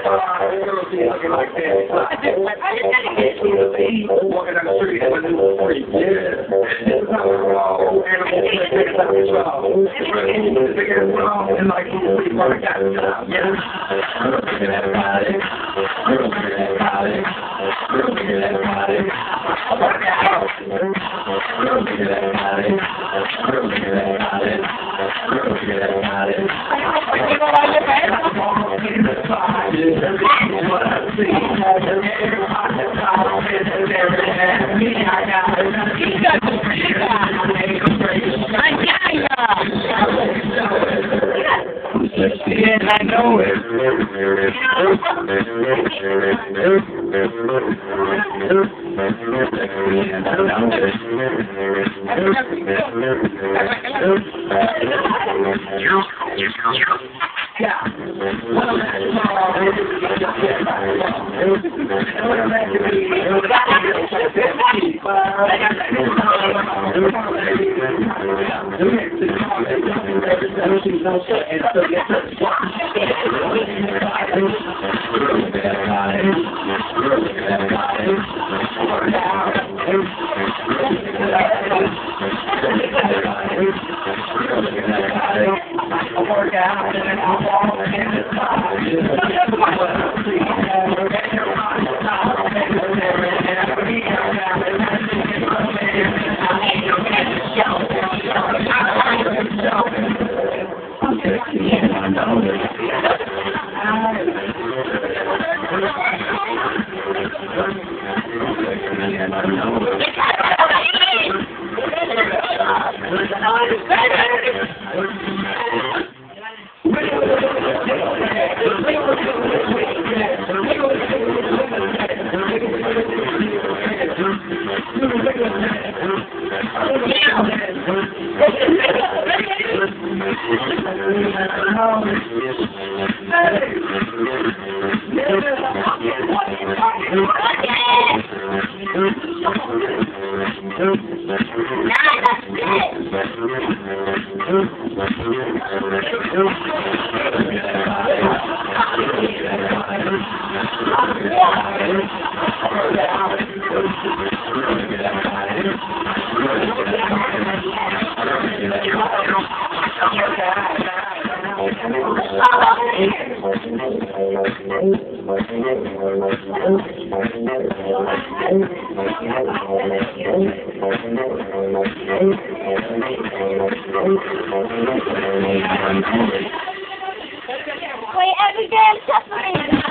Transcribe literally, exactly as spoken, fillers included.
Looking like that. Walking down the street and a new freak. Yeah. Animals taking out the job. And like, I got a job. Yeah. Look at that body. Look at that body. Look at that body. Work out. Look at that body. Look at that body. Look at that body. Yes, I know it. Yeah. Work out and then I'll walk in the Wait, every day I'm suffering.